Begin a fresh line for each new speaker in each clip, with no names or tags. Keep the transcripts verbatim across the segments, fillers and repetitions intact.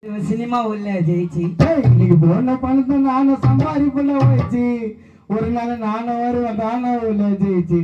Cinema உள்ள ஜெயிச்சு
இன்னைக்கு போன பணத்தை நானும் சம்பாதிப்புள்ள போயிடுச்சு. ஒரு நாள் நானும் வருவேன் தானே உள்ள ஜெயிச்சு.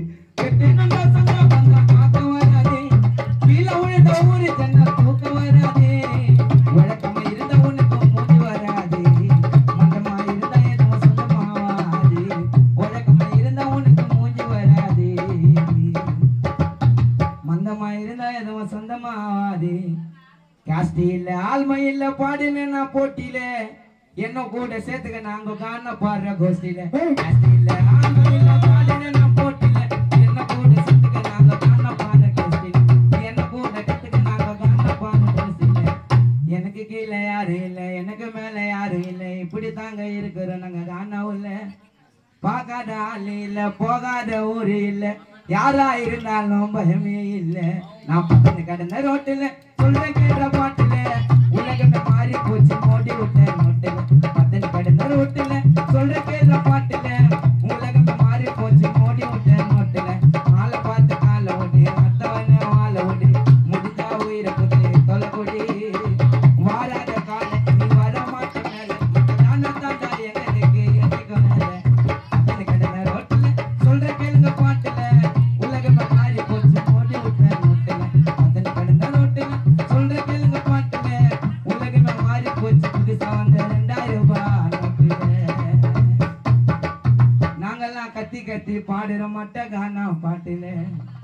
சொந்தமாவாது காஸ்டி இல்ல ஆள்மை இல்ல பாடின போட்டியில என்ன கூட சேர்த்துக்க நாங்க காண பாடுற கோஷ்டியில காஸ்டி இல்ல ஆள்மை இல்ல பாடின போட்டியில என்ன கூட சேர்த்துக்க நாங்க காண பாடுற கோஷ்டியில என்ன கூட கத்துக்க நாங்க காண பாடுற கோஷ்டியில எனக்கு கீழே யாரும் இல்ல எனக்கு மேல யாரும் இல்ல இப்படி தாங்க இருக்கிறோம் நாங்க காணாவும் இல்ல பார்க்காத ஆள் இல்ல போகாத ஊரு இல்ல யாரா இருந்தாலும் பயமே இல்ல நான் பக்கத்து கடந்த ரோட்டுல சொல்ற கேட்ட பாட்டுல உலகமே மாறி போச்சு மோடி விட்ட நோட்டுல பக்கத்து கடந்த ரோட்டுல சொல்ற கேட்ட பாட்டுல உலகமே மாறி போச்சு மோடி விட்ட நோட்டுல ஆளை பார்த்து காலை ஓடி மத்தவன வாழை ஓடி முடிஞ்சா உயிரை குத்தி தொலை கொடி வாழாத கால நீ வர மாட்ட மேல நானும் தாண்டா எங்களுக்கு எதுக்கு மேல பக்கத்து கடந்த ரோட்டுல சொல்ற கேளுங்க பாட்டுல உலகமே மாறி போச்சு மோடி விட்ட நோட்டுல பக்கத்து கடந்த ரோட்டுல சொல்ற கேளுங்க பாட்டுல உலகமே மாறி போச்சு புதுசா வந்த ரெண்டாயிரம் ரூபாய் நோட்டுல நாங்கெல்லாம் கத்தி கத்தி பாடுற மட்ட கானா பாட்டுல